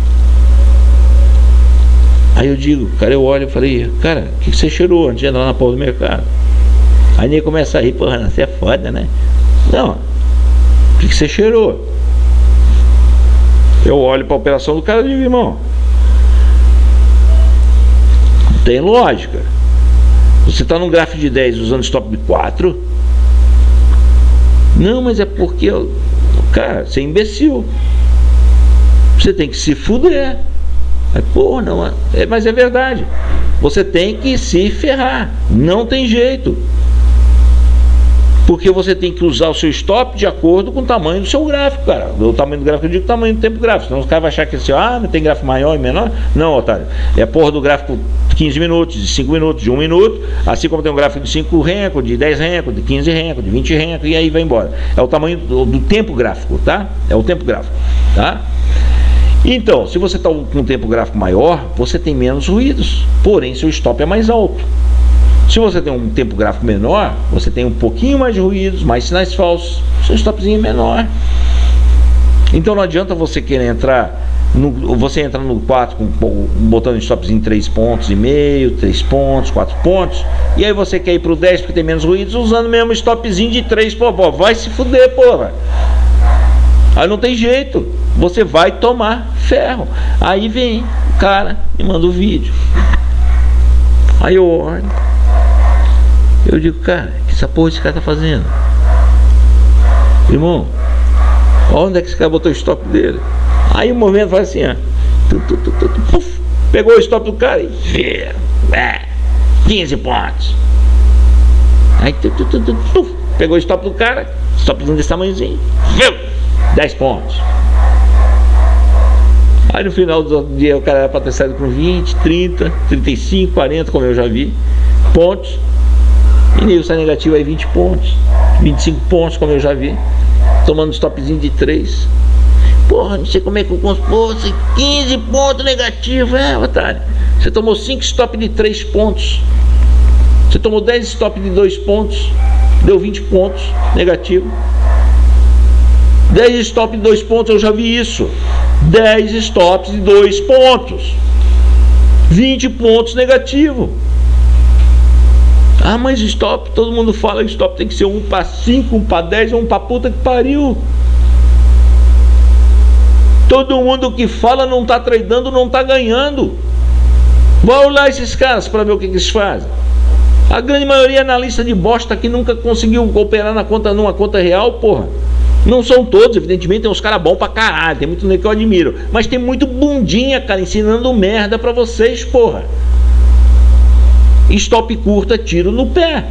A: Aí eu digo, cara, eu olho e falei, cara, o que você cheirou antes de entrar na porta do mercado? Aí nem começa a rir, porra, você é foda, né? Não, o que você cheirou? Eu olho pra operação do cara e digo, irmão, tem lógica. Você tá num gráfico de 10 usando stop de 4? Não, mas é porque, cara, você é imbecil. Você tem que se fuder. Aí, pô, não, mas é verdade. Você tem que se ferrar. Não tem jeito. Porque você tem que usar o seu stop de acordo com o tamanho do seu gráfico, cara. O tamanho do gráfico, eu digo o tamanho do tempo gráfico. Senão os caras vão achar que assim, não tem gráfico maior e menor. Não, otário. É a porra do gráfico de 15 minutos, de 5 minutos, de 1 minuto. Assim como tem um gráfico de 5 recordes, de 10 recordes, de 15 recordes, de 20 recordes, e aí vai embora. É o tamanho do tempo gráfico, tá? É o tempo gráfico, tá? Então, se você está com um tempo gráfico maior, você tem menos ruídos. Porém, seu stop é mais alto. Se você tem um tempo gráfico menor, você tem um pouquinho mais de ruídos, mais sinais falsos, seu stopzinho é menor. Então não adianta você querer entrar, você entra no 4 botando stopzinho 3 pontos e meio, 3 pontos, 4 pontos, e aí você quer ir para o 10 porque tem menos ruídos, usando mesmo stopzinho de 3, pô, vai se fuder, porra. Aí não tem jeito, você vai tomar ferro. Aí vem o cara e manda o vídeo. Aí eu olho. Eu digo, cara, que essa porra esse cara tá fazendo? Irmão, onde é que esse cara botou o stop dele? Aí o movimento faz assim, ó. Puf, pegou o stop do cara e 15 pontos. Aí puf, pegou o stop do cara, stopzinho desse tamanhozinho, 10 pontos. Aí no final do dia o cara era para ter saído com 20, 30, 35, 40, como eu já vi, pontos. E nem sai negativo aí 20 pontos, 25 pontos, como eu já vi, tomando stopzinho de 3. Porra, não sei como é que eu consigo. 15 pontos negativos, otário. Você tomou 5 stop de 3 pontos. Você tomou 10 stop de 2 pontos, deu 20 pontos negativo. 10 stop de 2 pontos, eu já vi isso. 10 stops de 2 pontos, 20 pontos negativo. Ah, mas stop, todo mundo fala que stop tem que ser 1 para 5, 1 para 10, 1 para puta que pariu. Todo mundo que fala não está tradando, não está ganhando. Vai olhar esses caras para ver o que eles fazem. A grande maioria é analista de bosta que nunca conseguiu operar numa conta real, porra. Não são todos, evidentemente, tem uns caras bons pra caralho, tem muito nego que eu admiro. Mas tem muito bundinha, cara, ensinando merda pra vocês, porra. Stop curta, tiro no pé.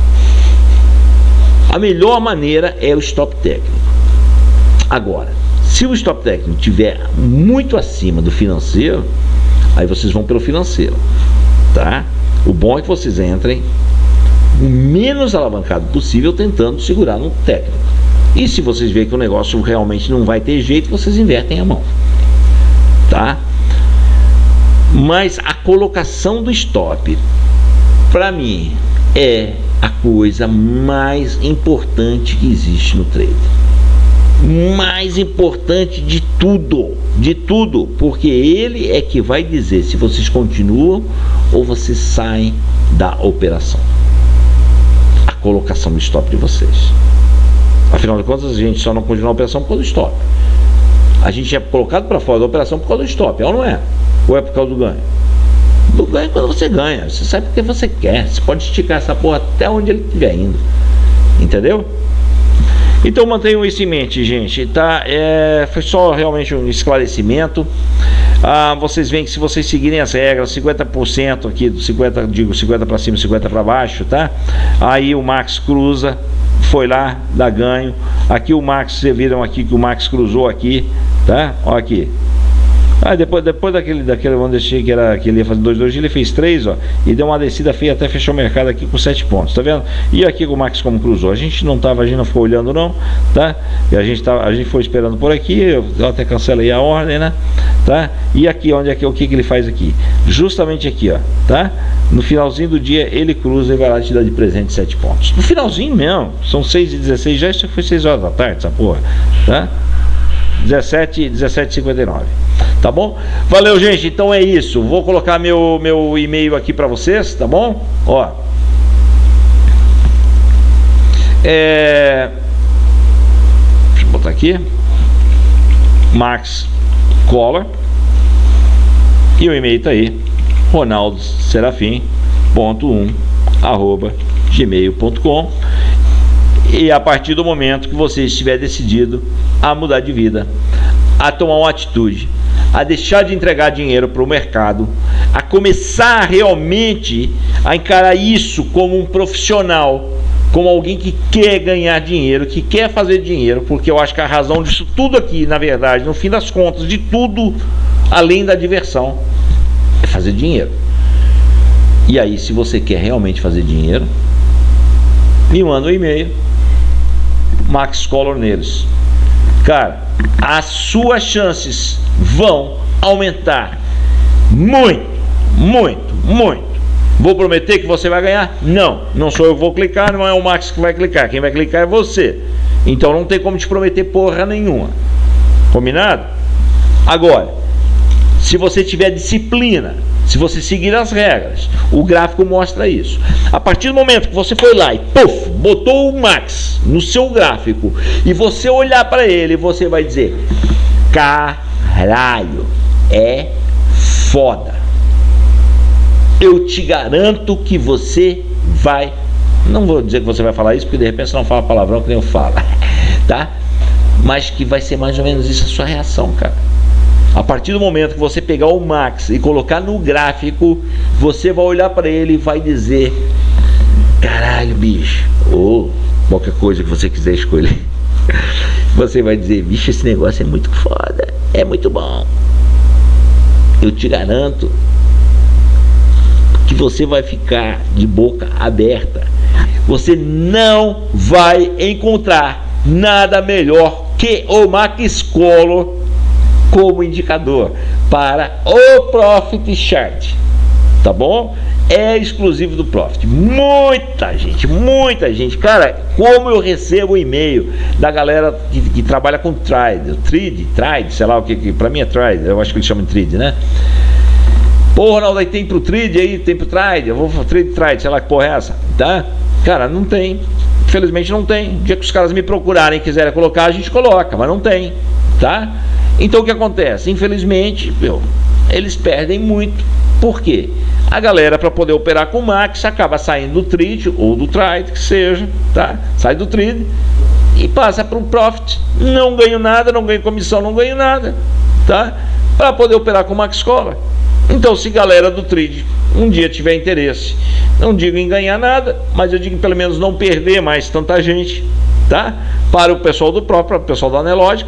A: A melhor maneira é o stop técnico. Agora, se o stop técnico estiver muito acima do financeiro, aí vocês vão pelo financeiro, tá? O bom é que vocês entrem o menos alavancado possível, tentando segurar no técnico. E se vocês verem que o negócio realmente não vai ter jeito, vocês invertem a mão, tá? Mas a colocação do stop, para mim, é a coisa mais importante que existe no trade. Mais importante de tudo, porque ele é que vai dizer se vocês continuam ou vocês saem da operação. A colocação do stop de vocês. Afinal de contas, a gente só não continua a operação por causa do stop. A gente é colocado para fora da operação por causa do stop, é ou não é? Ou é por causa do ganho? Do ganho é quando você ganha, você sabe porque você quer, você pode esticar essa porra até onde ele estiver indo, entendeu? Então mantenham isso em mente, gente, tá? Foi só realmente um esclarecimento. Vocês veem que se vocês seguirem as regras, 50% aqui, 50 para cima, 50 para baixo, tá? Aí o Max cruza, foi lá, dá ganho. Aqui o Max, vocês viram aqui que o Max cruzou aqui, tá? Ó aqui. Depois daquele onde deixei que ele ia fazer 2,2, ele fez 3, ó, e deu uma descida feia, até fechou o mercado aqui com 7 pontos, tá vendo? E aqui o Max como cruzou, a gente não ficou olhando não, tá? E a gente foi esperando por aqui, eu até cancelei a ordem, né? Tá? E aqui, o que ele faz aqui? Justamente aqui, ó, tá? No finalzinho do dia ele cruza e vai lá te dar de presente 7 pontos. No finalzinho mesmo, são 6h16, já isso foi 6 horas da tarde, essa porra, tá? 17h59. Tá bom? Valeu, gente. Então é isso. Vou colocar meu e-mail aqui para vocês, tá bom? Ó. Deixa eu botar aqui. Max Collor. E o e-mail tá aí. ronaldoserafim.1@gmail.com. E a partir do momento que você estiver decidido a mudar de vida, a tomar uma atitude, a deixar de entregar dinheiro para o mercado, a começar realmente a encarar isso como um profissional, como alguém que quer ganhar dinheiro, que quer fazer dinheiro, porque eu acho que a razão disso tudo aqui, na verdade, no fim das contas, de tudo, além da diversão, é fazer dinheiro. E aí, se você quer realmente fazer dinheiro, me manda um e-mail, Max Collor neles. Cara, as suas chances vão aumentar muito, muito, muito. Vou prometer que você vai ganhar? Não sou eu que vou clicar, não é o Max que vai clicar. Quem vai clicar é você. Então não tem como te prometer porra nenhuma. Combinado? Agora, se você tiver disciplina, se você seguir as regras, o gráfico mostra isso. A partir do momento que você foi lá e puff, botou o Max no seu gráfico e você olhar para ele, você vai dizer: caralho, é foda. Eu te garanto que você vai... Não vou dizer que você vai falar isso, porque de repente você não fala palavrão que nem eu falo, tá? Mas que vai ser mais ou menos isso a sua reação, cara. A partir do momento que você pegar o Max e colocar no gráfico, você vai olhar para ele e vai dizer: caralho, bicho, ou qualquer coisa que você quiser escolher. Você vai dizer: bicho, esse negócio é muito foda, é muito bom. Eu te garanto que você vai ficar de boca aberta. Você não vai encontrar nada melhor que o Max Collor como indicador para o Profit Chart, tá bom? É exclusivo do Profit. Muita gente, cara, como eu recebo e-mail da galera que trabalha com trade, sei lá o que, pra mim é trade, eu acho que eles chamam de trade, né? Pô, Ronaldo, aí tem pro trade aí, tem pro trade, eu vou trade, sei lá que porra é essa, tá? Cara, não tem, infelizmente não tem. O dia que os caras me procurarem e quiserem colocar, a gente coloca, mas não tem, tá? Então o que acontece? Infelizmente, eles perdem muito. Por quê? A galera, para poder operar com o Max, acaba saindo do Trade ou do Trade, que seja, tá? Sai do Trade e passa para o Profit. Não ganho nada, não ganho comissão, não ganho nada, tá? Para poder operar com o Max Cola. Então, se galera do Trade um dia tiver interesse, não digo em ganhar nada, mas eu digo pelo menos não perder mais tanta gente, tá? Para o pessoal do Profit, para o pessoal da Anelógica,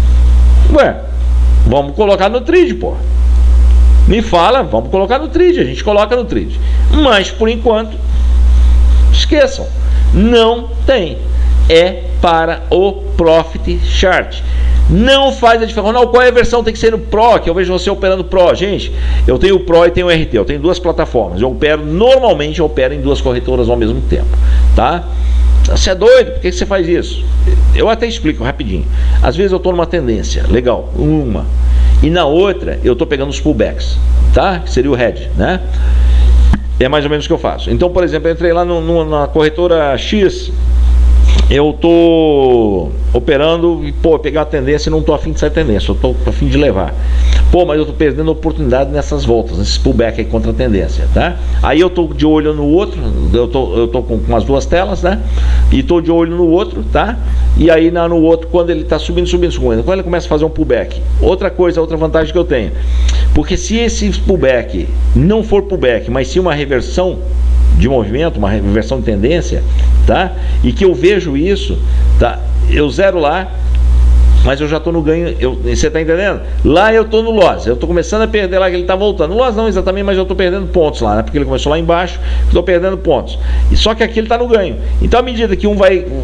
A: vamos colocar no Trade, pô. Me fala, vamos colocar no Trade, a gente coloca no Trade. Mas, por enquanto, esqueçam, não tem. É para o Profit Chart. Não faz a diferença. Ronaldo, qual é a versão? Tem que ser no Pro, que eu vejo você operando Pro. Gente, eu tenho o Pro e tenho o RT, eu tenho duas plataformas. Normalmente eu opero em duas corretoras ao mesmo tempo, tá? Você é doido? Por que você faz isso? Eu até explico rapidinho. Às vezes eu estou numa tendência, legal, uma. E na outra, eu estou pegando os pullbacks, tá? Que seria o hedge, né? É mais ou menos o que eu faço. Então, por exemplo, eu entrei lá na corretora X, eu tô operando e, pô, pegar a tendência e não tô afim de sair tendência, eu tô afim de levar. Pô, mas eu tô perdendo oportunidade nessas voltas, nesses pullback aí contra a tendência, tá? Aí eu tô de olho no outro, eu tô com as duas telas, né? E tô de olho no outro, tá? E aí no outro, quando ele tá subindo, quando ele começa a fazer um pullback. Outra vantagem que eu tenho, porque se esse pullback não for pullback, mas sim uma reversão de movimento, uma reversão de tendência, tá? E que eu vejo isso, tá? Eu zero lá, mas eu já estou no ganho. Você está entendendo? Lá eu estou no loss, eu estou começando a perder lá, que ele está voltando. No loss não exatamente, mas eu estou perdendo pontos lá, né? Porque ele começou lá embaixo, estou perdendo pontos. E só que aqui ele está no ganho. Então, à medida que um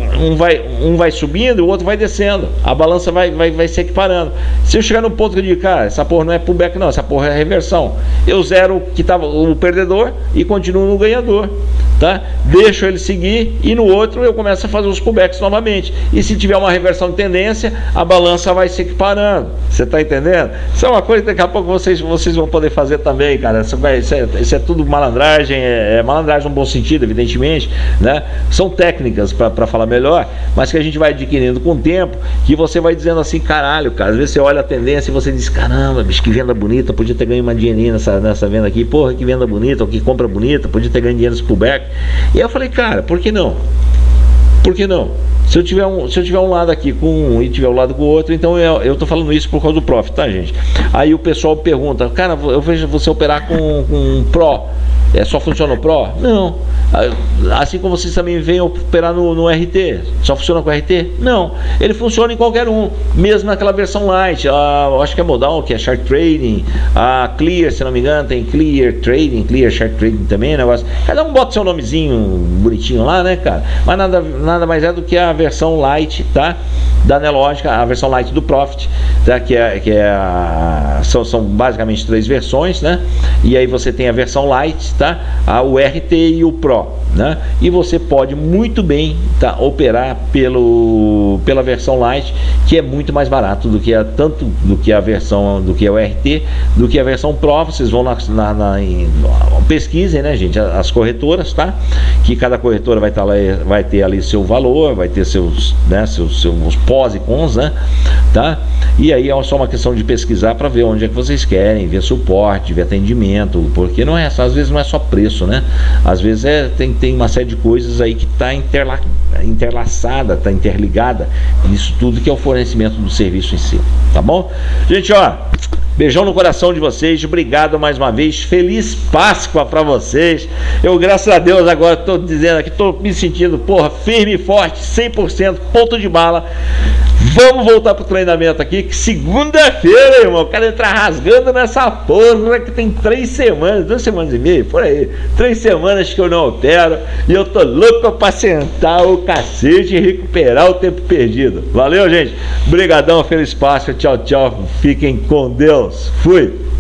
A: vai subindo e o outro vai descendo, a balança vai se equiparando. Se eu chegar no ponto que eu digo, cara, essa porra não é pullback não, essa porra é reversão, eu zero o que estava o perdedor e continuo no ganhador, tá? Deixo ele seguir e no outro eu começo a fazer os pullbacks novamente. E se tiver uma reversão de tendência, a balança vai se equiparando. Você está entendendo? Isso é uma coisa que daqui a pouco vocês vão poder fazer também, cara. Isso é tudo malandragem, é malandragem no bom sentido, evidentemente, né? São técnicas para falar melhor, mas que a gente vai adquirindo com o tempo, que você vai dizendo assim, caralho, cara, às vezes você olha a tendência e você diz, caramba, bicho, que venda bonita, podia ter ganho uma dinheirinha nessa venda aqui, porra, que venda bonita, ou que compra bonita, podia ter ganho dinheiro nesse pullback. E aí eu falei, cara, por que não? Por que não? Se eu tiver um lado aqui com um e tiver um lado com o outro, então eu tô falando isso por causa do Profit, tá, gente? Aí o pessoal pergunta, cara, eu vejo você operar com Pro, só funciona o Pro? Não. Assim como vocês também veem operar no RT, só funciona com RT? Não. Ele funciona em qualquer um, mesmo naquela versão light. Eu acho que é modal, que é Shark Trading, a Clear, se não me engano, tem Clear Trading, Clear Shark Trading também, negócio. Cada um bota seu nomezinho bonitinho lá, né, cara? Mas nada mais é do que a versão light, tá? Da Anelógica, a versão light do Profit, tá? São basicamente 3 versões, né? E aí você tem a versão light, tá? O RT e o Pro, né? E você pode muito bem, tá, operar pela versão light, que é muito mais barato do que tanto do que o RT, do que a versão Pro. Vocês vão pesquisem, né, gente, as corretoras, tá? Que cada corretora vai ter ali seu valor, vai ter seus pós e cons, né? Tá? E aí é só uma questão de pesquisar para ver onde é que vocês querem, ver suporte, ver atendimento, porque às vezes não é só preço, né? Às vezes tem uma série de coisas aí que está interlaçada, está interligada nisso tudo, que é o fornecimento do serviço em si, tá bom? Gente, ó, beijão no coração de vocês, obrigado mais uma vez, feliz Páscoa para vocês. Eu, graças a Deus, agora estou dizendo aqui, estou me sentindo, porra, firme e forte, 100%, ponto de bala. Vamos voltar pro treinamento aqui, que segunda-feira, irmão, o cara entrar rasgando nessa porra que tem 3 semanas, 2 semanas e meia, por aí, 3 semanas que eu não opero, e eu tô louco pra sentar o cacete e recuperar o tempo perdido. Valeu, gente, brigadão, feliz Páscoa, tchau, tchau, fiquem com Deus, fui!